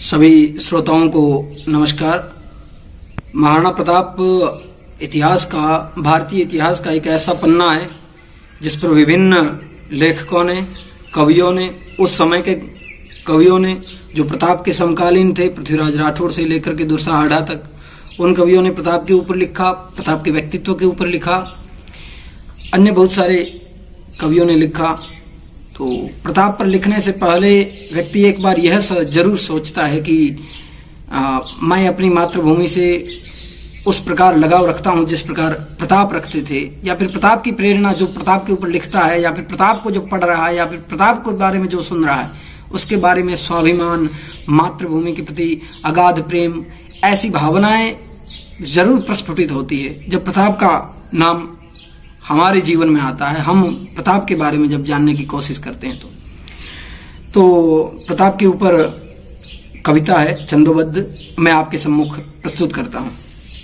सभी श्रोताओं को नमस्कार। महाराणा प्रताप इतिहास का, भारतीय इतिहास का एक ऐसा पन्ना है जिस पर विभिन्न लेखकों ने, कवियों ने, उस समय के कवियों ने जो प्रताप के समकालीन थे, पृथ्वीराज राठौड़ से लेकर के दुर्सा हाड़ा तक, उन कवियों ने प्रताप के ऊपर लिखा, प्रताप के व्यक्तित्व के ऊपर लिखा। अन्य बहुत सारे कवियों ने लिखा। तो प्रताप पर लिखने से पहले व्यक्ति एक बार यह जरूर सोचता है कि मैं अपनी मातृभूमि से उस प्रकार लगाव रखता हूं जिस प्रकार प्रताप रखते थे, या फिर प्रताप की प्रेरणा जो प्रताप के ऊपर लिखता है, या फिर प्रताप को जो पढ़ रहा है, या फिर प्रताप के बारे में जो सुन रहा है, उसके बारे में स्वाभिमान, मातृभूमि के प्रति अगाध प्रेम, ऐसी भावनाएं जरूर प्रस्फुटित होती है जब प्रताप का नाम हमारे जीवन में आता है। हम प्रताप के बारे में जब जानने की कोशिश करते हैं तो प्रताप के ऊपर कविता है छंदोबद्ध, मैं आपके सम्मुख प्रस्तुत करता हूं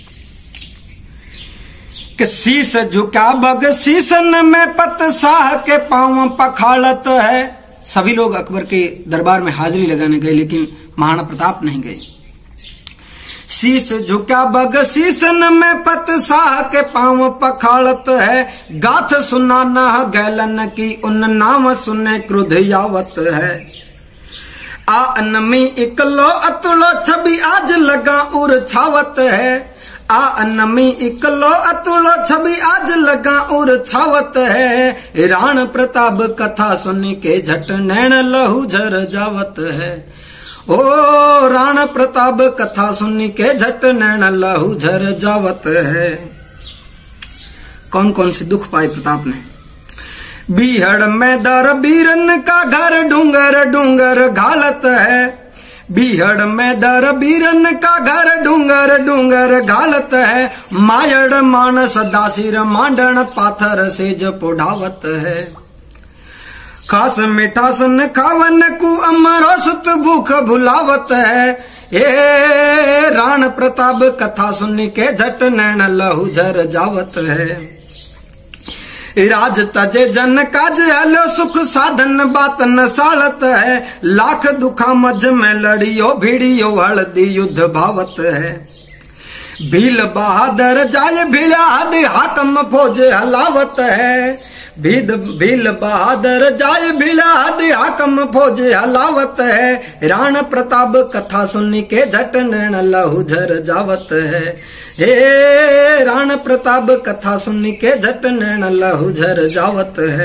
कि शीश झुका बग शीशन में पत शाह के पांव पखाड़त है। सभी लोग अकबर के दरबार में हाजिरी लगाने गए, लेकिन महाराणा प्रताप नहीं गए। शीश झुका बग शीशन में पत शाह के पांव पखाड़त है, गाथ सुना न गैलन की उन नाम सुने क्रोध यावत है। आ अनमी इकलो अतुलो छवि आज लगा उर छावत है। आ अनमी इकलो अतुलो छवि आज लगा उर छावत है। राण प्रताप कथा सुन के झट नैन लहू झर जावत है। ओ राण प्रताप कथा सुन के झट नैन लहू झर जावत है। कौन कौन से दुख पाए प्रताप ने। बीहड़ में दर बीरन का घर डूंगर डूंगर घालत है। बीहड़ में दर बीरन का घर डूंगर डूंगर घालत है। मायड़ मानस दासिर मांडन पाथर सेज पोढ़ावत है। खास मिठासन खावन कु अमरो सुत भूख भुलावत है। ए राण प्रताप कथा सुन के झट नैन लहू झर जावत है। राज तजे जन काज हलो सुख साधन बात न साड़त है। लाख दुखा मझ में लड़ियो भिड़ियो हल्दी युद्ध भावत है। भील बहादुर जाय भिड़ा हद हाकम फौज हलावत है। भील बहादुर जाय भिड़ा हद हाकम फौज हलावत है। राण प्रताप कथा सुन के झट नैन लहू झर जावत है। हे राण प्रताप कथा सुन के झट नैन लहू झर जावत है।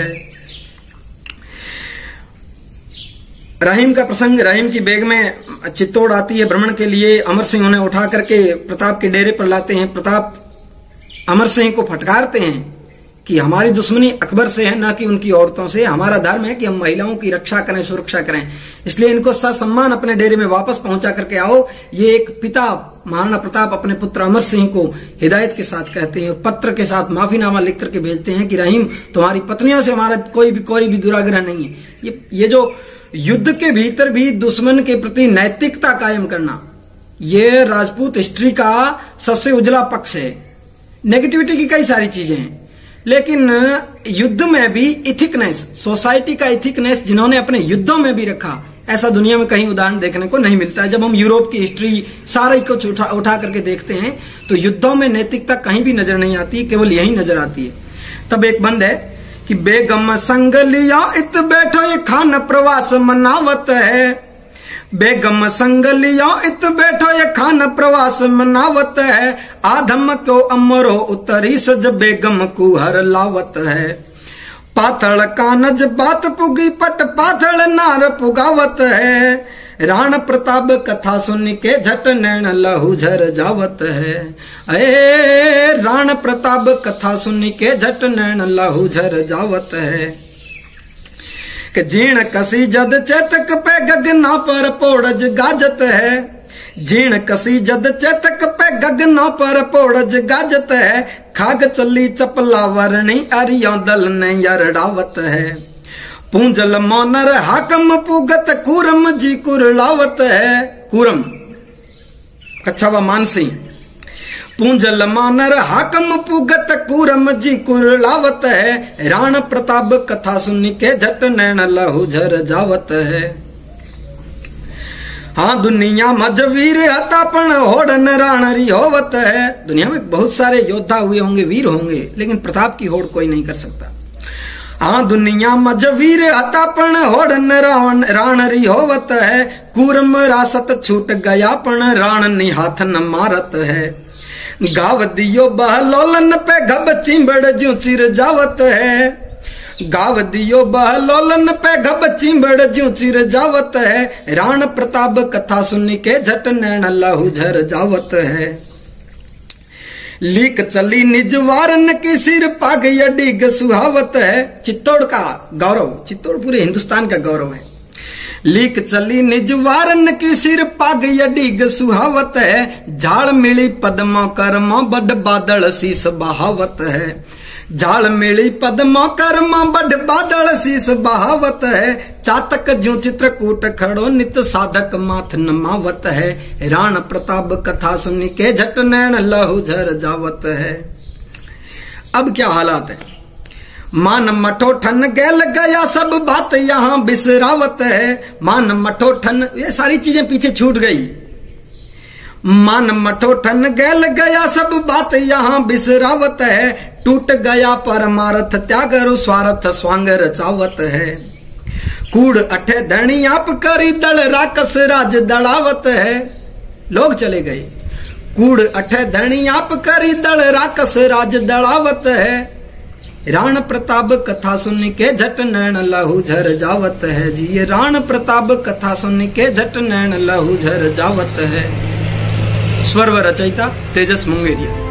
रहीम का प्रसंग, रहीम की बेग में चित्तौड़ आती है भ्रमण के लिए। अमर सिंह उन्हें उठा करके प्रताप के डेरे पर लाते हैं। प्रताप अमर सिंह को फटकारते हैं कि हमारी दुश्मनी अकबर से है, ना कि उनकी औरतों से। हमारा धर्म है कि हम महिलाओं की रक्षा करें, सुरक्षा करें, इसलिए इनको ससम्मान अपने डेरे में वापस पहुंचा करके आओ। ये एक पिता महाराणा प्रताप अपने पुत्र अमर सिंह को हिदायत के साथ कहते हैं। पत्र के साथ माफीनामा लिख करके भेजते हैं कि रहीम, तुम्हारी पत्नियों से हमारा कोई भी दुराग्रह नहीं है। ये जो युद्ध के भीतर भी दुश्मन के प्रति नैतिकता कायम करना, ये राजपूत हिस्ट्री का सबसे उजला पक्ष है। नेगेटिविटी की कई सारी चीजें हैं, लेकिन युद्ध में भी इथिकनेस, सोसाइटी का इथिकनेस जिन्होंने अपने युद्धों में भी रखा, ऐसा दुनिया में कहीं उदाहरण देखने को नहीं मिलता है। जब हम यूरोप की हिस्ट्री सारा कुछ उठा करके देखते हैं तो युद्धों में नैतिकता कहीं भी नजर नहीं आती, केवल यही नजर आती है। तब एक बंद है कि बेगम संग लिया इत बैठो ये खान प्रवास मनावत है। बेगम संग लिया इत बैठो ये खान प्रवास मनावत है। आधम को अमरो उतरी सज बेगम कुहर लावत है। पाथड़ कानज बात पुगी पट पाथड़ नार पुगावत है। राण प्रताप कथा सुन के झट नैन लहू झर जावत है। ए राण प्रताप कथा सुन के झट नैन लहू झर जावत है। कि जीण कसी जद चेतक पे गगना पर पोड़ज गाजत है। जीण कसी जद चेतक पे गगना पर पोड़ज गाजत है। खाग चली चपला वरणी अरियो दल ने यरडावत है। पूंजल मोनर हाकम पुगत कूरम जी कुरलावत है। कूरम कच्छावा मानसी। पूंजल मानर हाकम पुगत कूरम जी कुरलावत है। राण प्रताप कथा सुन के झट नैन लहू झर जावत है। हाँ दुनिया मजवीर हतापन होड़ राणरी होवत है। दुनिया में बहुत सारे योद्धा हुए होंगे, वीर होंगे, लेकिन प्रताप की होड़ कोई नहीं कर सकता। हाँ दुनिया मजवीर हतापन होड़ राणरी होवत है। कूरम रासत छूट गया पण राण निहाथ न मारत है। गाव दियो बहलोलन पे गब चिंबड़ ज्यों चिर जावत है। गाव दियो बहलोलन पे गब चिंबड़ ज्यों चिर जावत है। राण प्रताप कथा सुन के झट नैन लहू झर जावत है। लीक चली निज वारन की सिर पाग यडीग सुहावत है। चित्तौड़ का गौरव, चित्तौड़ पूरे हिंदुस्तान का गौरव है। लीक चली निज वारन की सिर पाग यडीग सुहावत है। झाड़ मिली पद्मा कर्मा बड बादल शीस बहावत है। झाड़ मिली पद्मा कर्मा बड बादल शीस बहावत है। चातक ज्यों चित्रकूट खड़ो नित साधक माथ नमावत है। राण प्रताप कथा सुन के झट नैन लहू झर जावत है। अब क्या हालात है। मान मठोठन गैल गया सब बात यहाँ बिसरावत है। मान मठोठन, ये सारी चीजें पीछे छूट गई। मान मठोठन गैल गया सब बात यहाँ बिसरावत है। टूट गया परमार्थ त्यागरु स्वार्थ स्वांग रचावत है। कूड़ अठे धनी आप करी दल राकस राज दड़ावत है। लोग चले गए। कूड़ अठे धनी आप करी दल राकस राज दड़ावत है। राण प्रताप कथा सुन के झट नैन लहू झर जावत है जी। ये राण प्रताप कथा सुन के झट नैन लहू झर जावत है। स्वर व रचयिता तेजस मुंगेरिया।